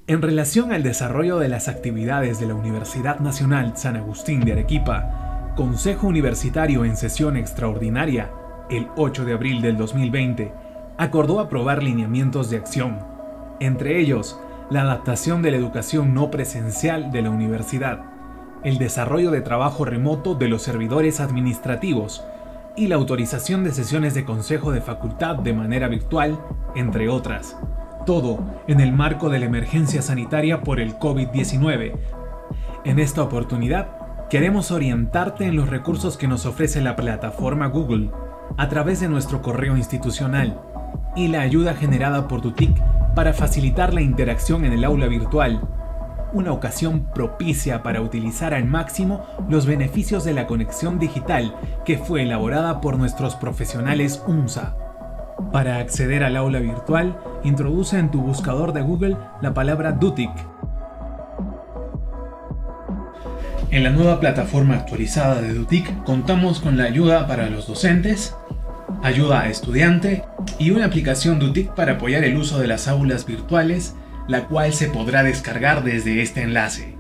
En relación al desarrollo de las actividades de la Universidad Nacional San Agustín de Arequipa, Consejo Universitario en sesión extraordinaria, el 8 de abril del 2020, acordó aprobar lineamientos de acción, entre ellos, la adaptación de la educación no presencial de la universidad, el desarrollo de trabajo remoto de los servidores administrativos y la autorización de sesiones de consejo de facultad de manera virtual, entre otras. Todo en el marco de la emergencia sanitaria por el COVID-19. En esta oportunidad, queremos orientarte en los recursos que nos ofrece la plataforma Google a través de nuestro correo institucional y la ayuda generada por Dutic para facilitar la interacción en el aula virtual, una ocasión propicia para utilizar al máximo los beneficios de la conexión digital que fue elaborada por nuestros profesionales UNSA. Para acceder al aula virtual, introduce en tu buscador de Google la palabra Dutic. En la nueva plataforma actualizada de Dutic contamos con la ayuda para los docentes, ayuda a estudiante y una aplicación Dutic para apoyar el uso de las aulas virtuales, la cual se podrá descargar desde este enlace.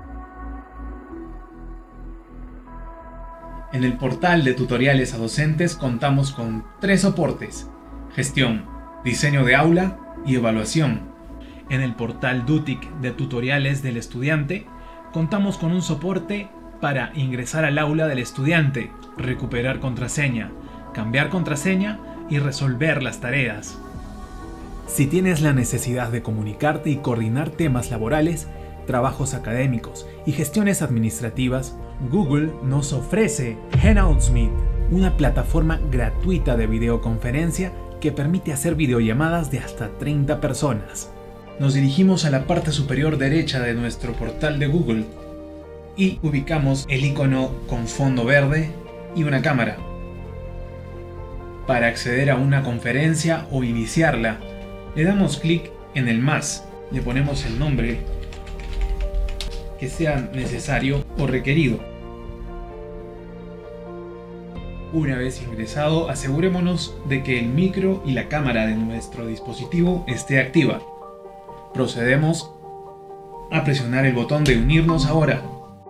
En el portal de tutoriales a docentes contamos con 3 soportes: gestión, diseño de aula y evaluación. En el portal Dutic de tutoriales del estudiante contamos con un soporte para ingresar al aula del estudiante, recuperar contraseña, cambiar contraseña y resolver las tareas. Si tienes la necesidad de comunicarte y coordinar temas laborales, trabajos académicos y gestiones administrativas, Google nos ofrece Hangouts Meet, una plataforma gratuita de videoconferencia que permite hacer videollamadas de hasta 30 personas. Nos dirigimos a la parte superior derecha de nuestro portal de Google y ubicamos el icono con fondo verde y una cámara. Para acceder a una conferencia o iniciarla, le damos clic en el más, le ponemos el nombre que sea necesario o requerido. Una vez ingresado, asegurémonos de que el micro y la cámara de nuestro dispositivo esté activa. Procedemos a presionar el botón de unirnos ahora.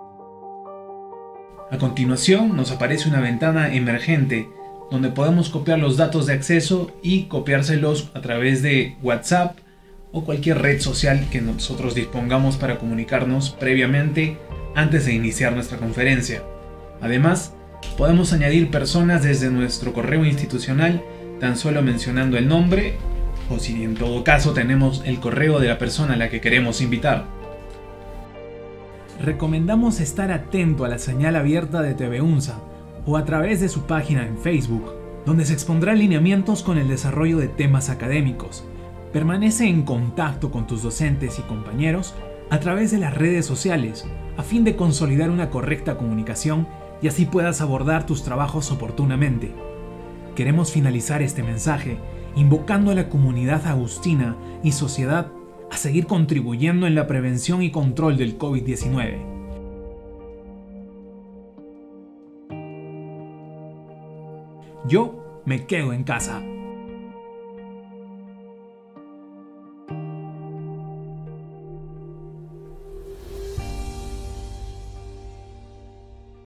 A continuación nos aparece una ventana emergente donde podemos copiar los datos de acceso y copiárselos a través de WhatsApp o cualquier red social que nosotros dispongamos para comunicarnos previamente antes de iniciar nuestra conferencia. Además, podemos añadir personas desde nuestro correo institucional tan solo mencionando el nombre o si en todo caso tenemos el correo de la persona a la que queremos invitar. Recomendamos estar atento a la señal abierta de TV UNSA o a través de su página en Facebook, donde se expondrán lineamientos con el desarrollo de temas académicos. Permanece en contacto con tus docentes y compañeros a través de las redes sociales, a fin de consolidar una correcta comunicación y así puedas abordar tus trabajos oportunamente. Queremos finalizar este mensaje invocando a la comunidad agustina y sociedad a seguir contribuyendo en la prevención y control del COVID-19. Yo me quedo en casa.